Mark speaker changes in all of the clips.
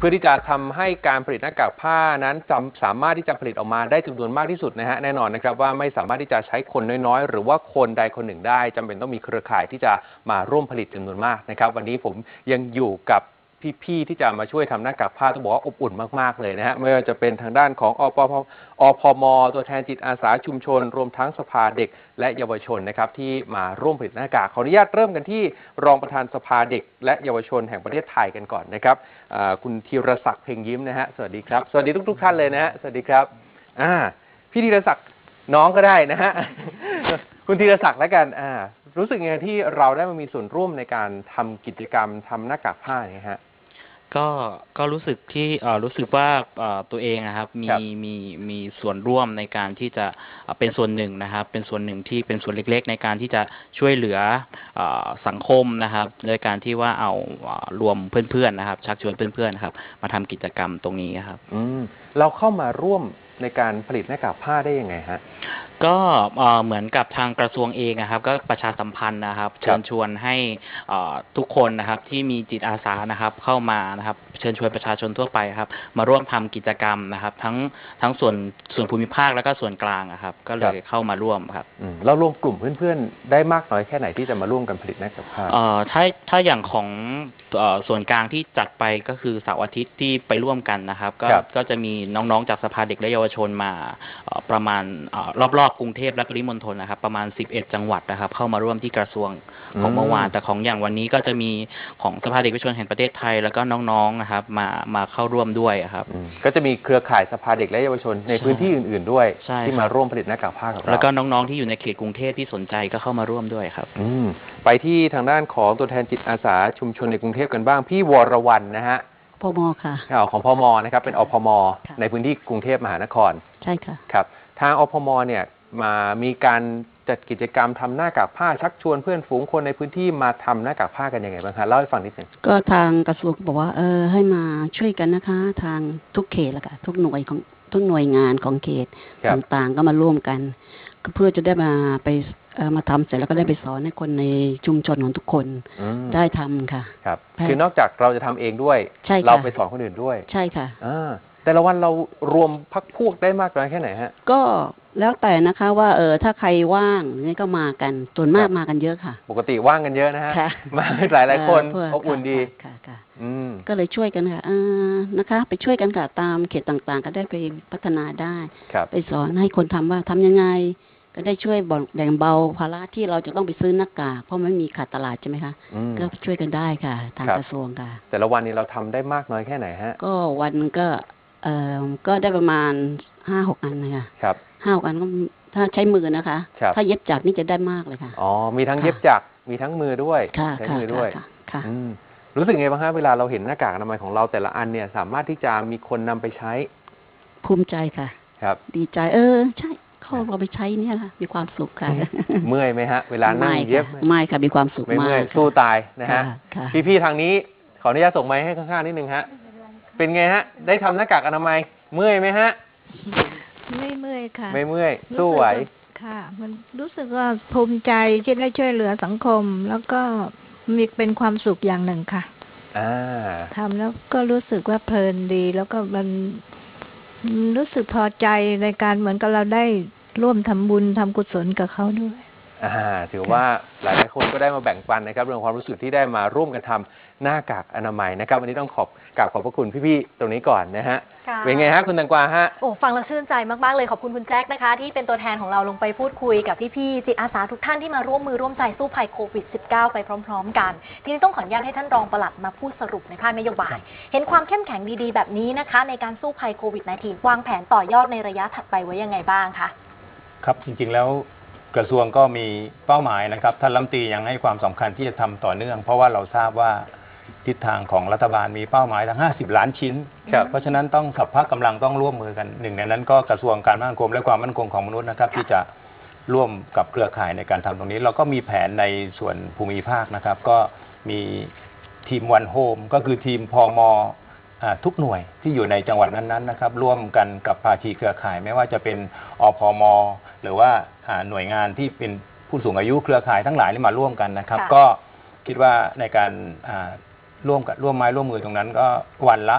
Speaker 1: พื่อที่จะทำให้การผลิตหน้ากากผ้านั้นสามารถที่จะผลิตออกมาได้จำนวนมากที่สุดนะฮะแน่นอนนะครับว่าไม่สามารถที่จะใช้คนน้อยๆหรือว่าคนใดคนหนึ่งได้จำเป็นต้องมีเครือข่ายที่จะมาร่วมผลิตจำนวนมากนะครับวันนี้ผมยังอยู่กับพี่ๆที่จะมาช่วยทำหน้ากากผ้าต้องบอกว่าอบอุ่นมากๆเลยนะฮะไม่ว่าจะเป็นทางด้านของอพม.ตัวแทนจิตอาสาชุมชนรวมทั้งสภาเด็กและเยาวชนนะครับที่มาร่วมผลิตหน้ากากขออนุญาตเริ่มกันที่รองประธานสภาเด็กและเยาวชนแห่งประเทศไทยกันก่อนนะครับคุณธีรศักดิ์เพ็งยิ้มนะฮะสวัสดีครับสวัสดีทุกท่านเลยนะฮะสวัสดีครับพี่ธีรศักดิ์น้องก็ได้นะฮะ คุณธีรศักดิ์แล้วกันรู้สึกยังไงที่เราได้มามีส่วนร่วมในการทำกิจกรรมทำหน้ากากผ้าเนี่ยฮะ
Speaker 2: ก็รู้สึกที่รู้สึกว่าตัวเองนะครับมีส่วนร่วมในการที่จะเป็นส่วนหนึ่งนะครับเป็นส่วนหนึ่งที่เป็นส่วนเล็กๆในการที่จะช่วยเหลือสังคมนะครับโดยการที่ว่าเอารวมเพื่อนๆนะครับชักชวนเพื่อนๆนะครับมาทำกิจกรรมตรงนี้ครับ
Speaker 1: เราเข้ามาร่วมในการผลิตหน้ากากผ้าได้ยังไงฮะ
Speaker 2: ก็เหมือนกับทางกระทรวงเองนะครับก็ประชาสัมพันธ์นะครับเชิญชวนให้ทุกคนนะครับที่มีจิตอาสานะครับเข้ามานะครับเชิญชวนประชาชนทั่วไปครับมาร่วมทำกิจกรรมนะครับทั้งส่วนภูมิภาคแล้วก็ส่วนกลางครับก็เลยเข้ามาร่วมครับ
Speaker 1: เรารวมกลุ่มเพื่อนๆได้มากน้อยแค่ไหนที่จะมาร่วมกันผลิตหน้ากากผ้า
Speaker 2: ถ้าอย่างของส่วนกลางที่จัดไปก็คือเสาร์อาทิตย์ที่ไปร่วมกันนะครับก็จะมีน้องๆจากสภาเด็กและเยาวชนมาประมาณรอบกรุงเทพและปริมณฑลนะครับประมาณ11จังหวัดนะครับเข้ามาร่วมที่กระทรวงของเมื่อวานแต่ของอย่างวันนี้ก็จะมีของสภาเด็กและเยาวชนแห่งประเทศไทยแล้วก็น้องๆนะครับมาเข้าร่วมด้วยครับ
Speaker 1: ก็จะมีเครือข่ายสภาเด็กและเยาวชนในพื้นที่อื่นๆด้วยที่มาร่วมผลิตหน้ากากผ้ากับเรา
Speaker 2: แล้วก็น้องๆที่อยู่ในเขตกรุงเทพที่สนใจก็เข้ามาร่วมด้วยครับ
Speaker 1: ไปที่ทางด้านของตัวแทนจิตอาสาชุมชนในกรุงเทพกันบ้างพี่วรวรรณนะฮะ
Speaker 3: พม.ค่ะ
Speaker 1: ของพม.นะครับเป็นอพม.ในพื้นที่กรุงเทพมหานคร
Speaker 3: ใช่ค่ะ
Speaker 1: ครับทางอพม.เนี่ยมีการจัดกิจกรรมทำหน้ากากผ้าชักชวนเพื่อนฝูงคนในพื้นที่มาทำหน้ากากผ้ากันยังไงบ้างคะเล่าให้ฟังนิดหนึ่ง
Speaker 3: ก็ทางกระทรวงบอกว่าให้มาช่วยกันนะคะทางทุกเขตแล้วค่ะทุกหน่วยงานของเขตต่างๆก็มาร่วมกันเพื่อจะได้มาทำเสร็จแล้วก็ได้ไปสอนให้คนในชุมชนของทุกคนได้ทำค่ะ
Speaker 1: ครับคือนอกจากเราจะทำเองด้วยเราไปสอนคนอื่นด้วย
Speaker 3: ใช่ค่ะ
Speaker 1: แต่ละวันเรารวมพักพวกได้มากน้อยแค่ไหนฮะ
Speaker 3: ก็แล้วแต่นะคะว่าถ้าใครว่างนี่ก็มากันส่วนมากมากันเยอะค่ะ
Speaker 1: ปกติว่างกันเยอะนะฮะมาหลายคนอบอุ่นดี
Speaker 3: ค่ะก็เลยช่วยกันค่ะนะคะไปช่วยกันค่ะตามเขตต่างๆก็ได้ไปพัฒนาได้ไปสอนให้คนทำว่าทำยังไงก็ได้ช่วยแบ่งเบาภาระที่เราจะต้องไปซื้อหน้ากากเพราะไม่มีขาดตลาดใช่ไหมคะก็ช่วยกันได้ค่ะทางกระทรวงค่ะ
Speaker 1: แต่ละวันนี้เราทำได้มากน้อยแค่ไหนฮะ
Speaker 3: ก็วันก็ได้ประมาณ5-6 อันนะคะ
Speaker 1: ครับ
Speaker 3: 5-6 อันก็ถ้าใช้มือนะคะถ้าเย็บจักรนี่จะได้มากเลยค่ะ
Speaker 1: มีทั้งเย็บจักรมีทั้งมือด้วยใช้มือด้วย
Speaker 3: ค่ะ
Speaker 1: รู้สึกไงบ้างฮะเวลาเราเห็นหน้ากากอนามัยของเราแต่ละอันเนี่ยสามารถที่จะมีคนนำไปใช้
Speaker 3: ภูมิใจค่ะ
Speaker 1: ครับ
Speaker 3: ดีใจใช่เราไปใช้เนี่ยค่ะมีความสุขค่ะ
Speaker 1: เมื่อยไหมฮะเวลานั่งเย็บ
Speaker 3: ไม่ค่ะมีความสุขมาก
Speaker 1: ไม่เมื่อยสู้ตายนะฮะพี่ๆทางนี้ขออนุญาตส่งไมค์ให้ข้างๆนิดนึงฮะเป็นไงฮะได้ทำหน้ากากอนามัยเมื่อยไหมฮะ
Speaker 4: ไม่เมื่อยค่ะ
Speaker 1: ไม่เมื่อยสู้ไหว
Speaker 4: ค่ะมันรู้สึกว่าภูมิใจที่ได้ช่วยเหลือสังคมแล้วก็มีเป็นความสุขอย่างหนึ่งค่ะทำแล้วก็รู้สึกว่าเพลินดีแล้วก็มันรู้สึกพอใจในการเหมือนกับเราได้ร่วมทำบุญทำกุศลกับเขาด้วย
Speaker 1: ถือว่าหลายคนก็ได้มาแบ่งปันนะครับเรื่องความรู้สึกที่ได้มาร่วมกันทำหน้ากากอนามัยนะครับวันนี้ต้องขอบพระคุณพี่ๆตรงนี้ก่อนนะฮะเป็นไงฮะคุณตังกวาฮะ
Speaker 5: ฟังแล้วชื่นใจมากๆเลยขอบคุณคุณแจ็คนะคะที่เป็นตัวแทนของเราลงไปพูดคุยกับพี่ๆจิตอาสาทุกท่านที่มาร่วมมือร่วมใจสู้ภัยโควิด -19 ไปพร้อมๆกันทีนี้ต้องขออนุญาตให้ท่านรองปลัดมาพูดสรุปในภาคนโยบายเห็นความเข้มแข็งดีๆแบบนี้นะคะในการสู้ภัยโควิด -19 วางแผนต่อยอดในระยะถัดไปไว้ยังไงบ้างคะ
Speaker 6: ครับจริงๆแล้วกระทรวงก็มีเป้าหมายนะครับท่านรัฐมนตรียังให้ความสำคัญที่จะทำต่อเนื่องเพราะว่าเราทราบว่าทิศทางของรัฐบาลมีเป้าหมายทั้ง50 ล้านชิ้นเพราะฉะนั้นต้องสัพพะกำลังต้องร่วมมือกันหนึ่งในนั้นก็กระทรวงการมั่นคงและความมั่นคงของมนุษย์นะครับที่จะร่วมกับเครือข่ายในการทำตรงนี้เราก็มีแผนในส่วนภูมิภาคนะครับก็มีทีมวันโฮมก็คือทีมพม.ทุกหน่วยที่อยู่ในจังหวัดนั้นๆนะครับร่วมกันกับภาคีเครือข่ายไม่ว่าจะเป็นอพม.หรือว่าหน่วยงานที่เป็นผู้สูงอายุเครือข่ายทั้งหลายนี่มาร่วมกันนะครับก็คิดว่าในการร่วมไม้ร่วมมือตรงนั้นก็วันละ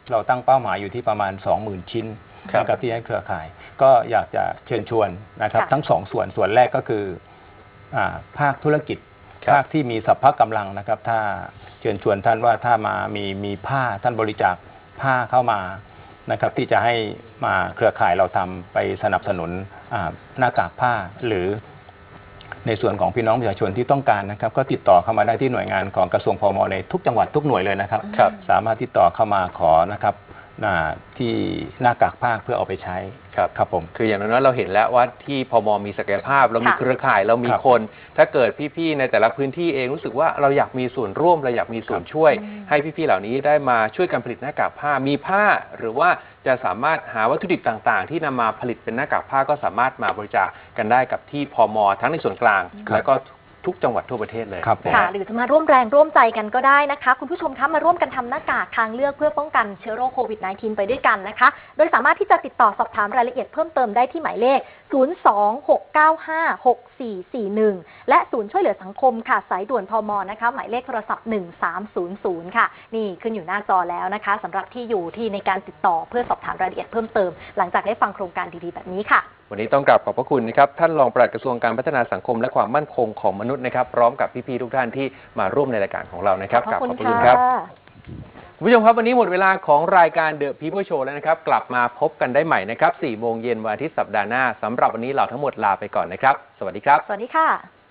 Speaker 6: เราตั้งเป้าหมายอยู่ที่ประมาณ 20,000 ชิ้นนะครับที่ให้เครือข่าย ก็อยากจะเชิญชวนนะครับทั้งส่วนแรกก็คือภาคธุรกิจภาคที่มีสัพพะกำลังนะครับถ้าเชิญชวนท่านว่าถ้ามามีผ้าท่านบริจาคผ้าเข้ามานะครับที่จะให้มาเครือข่ายเราทำไปสนับสนุนหน้ากากผ้าหรือในส่วนของพี่น้องประชาชนที่ต้องการนะครับก็ติดต่อเข้ามาได้ที่หน่วยงานของกระทรวงพม.ในทุกจังหวัดทุกหน่วยเลยนะครับสามารถติดต่อเข้ามาขอนะครับที่หน้ากากผ้าเพื่อเอาไปใช้ครับผม
Speaker 1: คืออย่างน้อยเราเห็นแล้วว่าที่พม.มีศักยภาพเรามีเครือข่ายเรามีคนถ้าเกิดพี่ๆในแต่ละพื้นที่เองรู้สึกว่าเราอยากมีส่วนร่วมเราอยากมีส่วนช่วยให้พี่ๆเหล่านี้ได้มาช่วยกันผลิตหน้ากากผ้ามีผ้าหรือว่าจะสามารถหาวัตถุดิบต่างๆที่นำมาผลิตเป็นหน้ากากผ้าก็สามารถมาบริจาคกันได้กับที่พม.ทั้งในส่วนกลางและก็ทุกจังหวัดทั่วประเทศเลย
Speaker 5: ค่ะหรือจะมาร่วมแรงร่วมใจกันก็ได้นะคะคุณผู้ชมคะมาร่วมกันทำหน้ากากทางเลือกเพื่อป้องกันเชื้อโรคโควิด -19 ไปด้วยกันนะคะโดยสามารถที่จะติดต่อสอบถามรายละเอียดเพิ่มเติมได้ที่หมายเลข 026956441 และศูนย์ช่วยเหลือสังคมค่ะสายด่วนพม.นะคะหมายเลขโทรศัพท์1300ค่ะนี่ขึ้นอยู่หน้าจอแล้วนะคะสำหรับที่อยู่ที่ในการติดต่อเพื่อสอบถามรายละเอียดเพิ่มเติมหลังจากได้ฟังโครงการดีๆแบบนี้ค่ะ
Speaker 1: วันนี้ต้องกราบขอบพระคุณนะครับท่านรองปลัดกระทรวงการพัฒนาสังคมและความมั่นคงของมนุษย์นะครับพร้อมกับพี่ๆทุกท่านที่มาร่วมในรายการของเรานะครับ
Speaker 5: ขอบคุณ
Speaker 1: ครับคุณผู้ชมครับวันนี้หมดเวลาของรายการ The People Show แล้วนะครับกลับมาพบกันได้ใหม่นะครับ 4 โมงเย็นวันอาทิตย์สัปดาห์หน้าสำหรับวันนี้เราทั้งหมดลาไปก่อนนะครับสวัสดีครับ
Speaker 5: สวัสดีค่ะ